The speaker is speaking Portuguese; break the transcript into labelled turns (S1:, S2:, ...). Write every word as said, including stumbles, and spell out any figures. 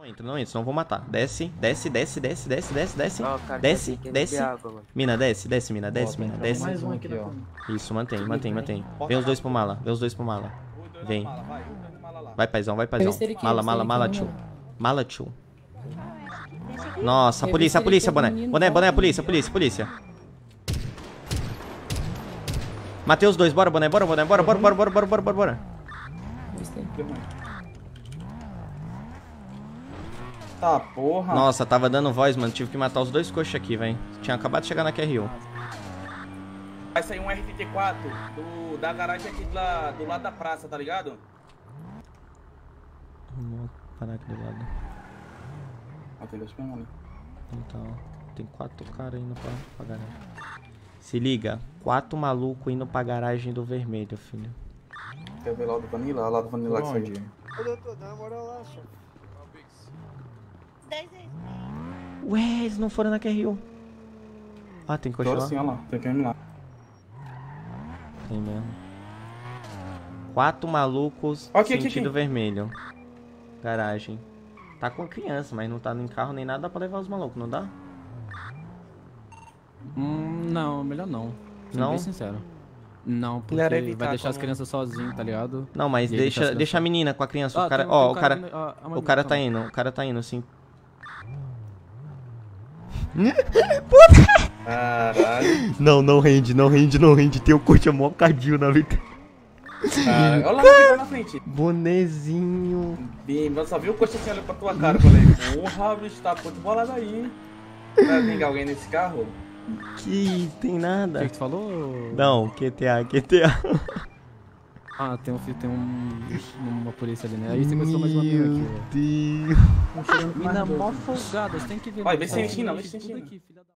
S1: Não entra, não entra, senão eu vou matar. Desce, desce, desce, desce, desce, desce, desce.
S2: Ó, cara,
S1: Desce,
S2: tem que
S1: desce.
S2: beber água, mano.
S1: Mina, desce, desce, mina, desce, mina, desce.
S3: Mais um aqui, ó.
S1: Isso, mantém, mantém, mantém. Vem os dois pro mala, vem os dois pro mala. Vem. Vai, paizão, vai, paizão. Mala, mala, mala, tio. Mala, tio. Nossa, a polícia, a polícia, boné. Boné, boné, a polícia, a polícia, a polícia. Matei os dois, bora, boné, bora, boné, bora, bora, bora, bora, bora, bora, bora, bora.
S3: Tá, porra.
S1: Nossa, tava dando voz, mano. Tive que matar os dois coxos aqui, velho. Tinha acabado de chegar na Q R U.
S4: Vai sair um R T quatro do, da garagem aqui do, la, do lado da praça, tá ligado?
S1: Vamos parar aqui do lado.
S3: Ah, tem dois pegando ali.
S1: Então, tem quatro caras indo pra, pra garagem. Se liga, quatro malucos indo pra garagem do vermelho, filho.
S3: Quer ver lá do Vanilla? Lá do Vanilla que saiu.
S5: Ô, doutor, dá uma moral lá, chapa.
S1: Ué, eles não foram na Q R U. Ah, tem coxa
S3: Agora
S1: lá?
S3: sim, olha lá. Tem que ir lá.
S1: Tem mesmo. Quatro malucos
S3: Aqui, aqui,
S1: sentido
S3: aqui.
S1: vermelho. Garagem. Tá com criança, mas não tá nem carro nem nada, dá pra levar os malucos, não dá?
S6: Hum, não, melhor não. Sendo
S1: Não?
S6: bem sincero. Não, porque
S2: Melhor
S6: vai
S2: evitar
S6: deixar as
S2: como-
S6: crianças sozinhas, tá ligado?
S1: Não, mas
S6: E aí
S1: deixa,
S6: deixa as
S1: deixa a
S6: crianças-
S1: menina com a criança.
S6: Ah,
S1: o cara,
S6: tem-
S1: ó,
S6: tem um
S1: o cara,
S6: vindo- ah, a
S1: o
S6: mãe-
S1: cara tá
S6: calma.
S1: indo, o cara tá indo, assim.
S3: Caralho.
S1: Não, não rende, não rende, não rende. Tem o coxa mó cardio na vida.
S3: Caralho. Olha lá na frente, lá na frente.
S1: Bonezinho.
S3: Bem, eu só vi o coxa assim olhando pra tua cara. Eu falei, porra, bicho, tá muito bolado aí. Vai vingar alguém nesse carro?
S1: Que tem
S6: O
S1: nada.
S6: que, que tu falou?
S1: Não, Q T A, Q T A.
S6: Ah, tem um filho, tem um. Uma polícia ali, né? Aí você gostou mais uma mina aqui, ó.
S1: Deus.
S6: Mina mó folgada, você tem que ver.
S3: Vai,
S6: mano,
S3: vê se tem
S6: tá
S3: China,
S6: tudo
S3: vê se tem
S6: aqui,
S3: China.
S6: filha da-